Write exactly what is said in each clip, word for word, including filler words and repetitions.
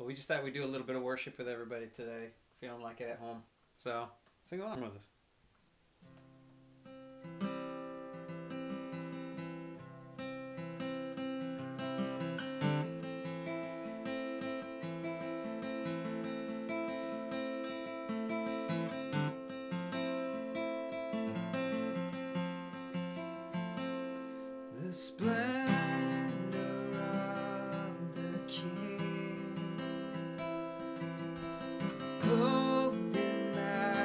But we just thought we'd do a little bit of worship with everybody today, feeling like it at home. So sing along with us. The splendor of the King, clothed in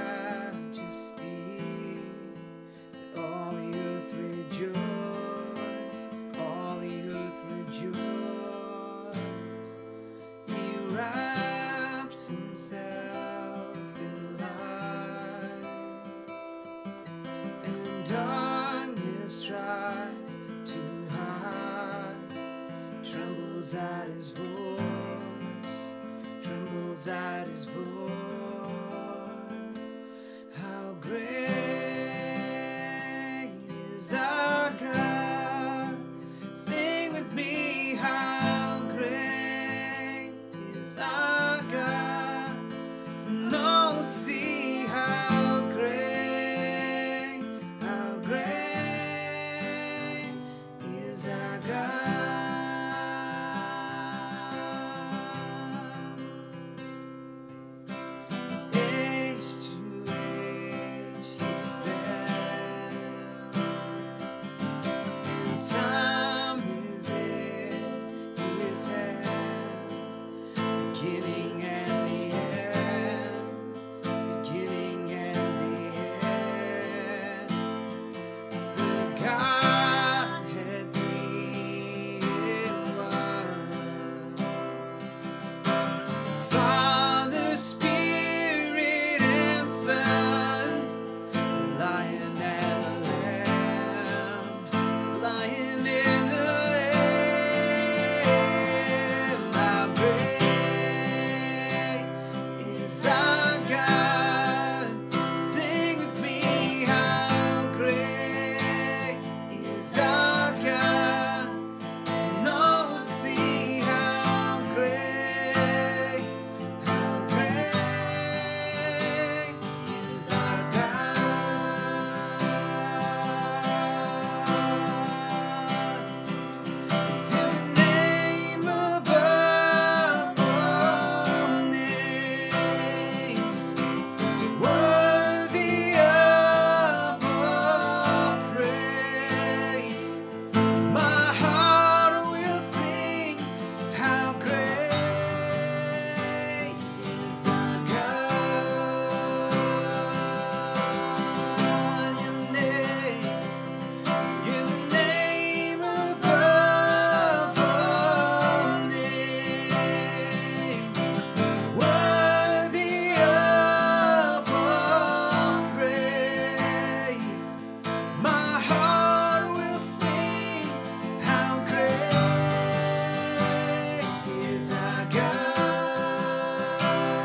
majesty, all the earth rejoice, all the earth rejoice. He wraps himself in light, and darkness tries to hide, trembles at his voice, trembles at his voice. How great is our God? Sing with me, how great is our God? No, see how great, how great is our God. Age to age he stands, and time is in his hands, beginning and the end, beginning and the end. The Godhead three in one, Father, Spirit, and Son, the Lion and the Lamb, the Lion and the Lamb. How great is our God? Sing with me, how great is our God? No, see how great, how great is our God. To the name above all names, worthy of all praise, my heart will sing, how great is our God. Your name, you're the name above all names, worthy of all praise. My heart will sing, how great is our God.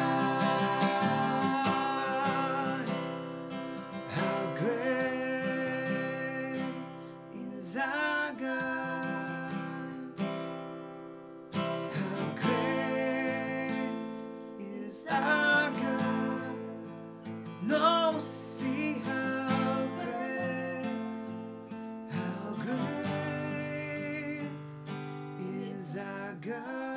How great is our God? How great is our God? No, see how great, how great is our God.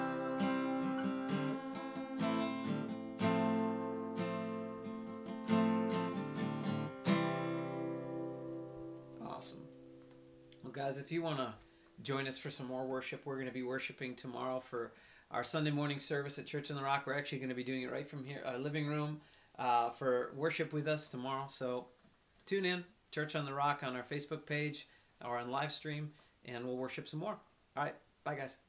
Awesome. Well, guys, if you want to join us for some more worship, we're going to be worshiping tomorrow for our Sunday morning service at Church on the Rock. We're actually going to be doing it right from here, our living room, uh, for worship with us tomorrow. So tune in, Church on the Rock, on our Facebook page or on live stream, and we'll worship some more. All right. Bye, guys.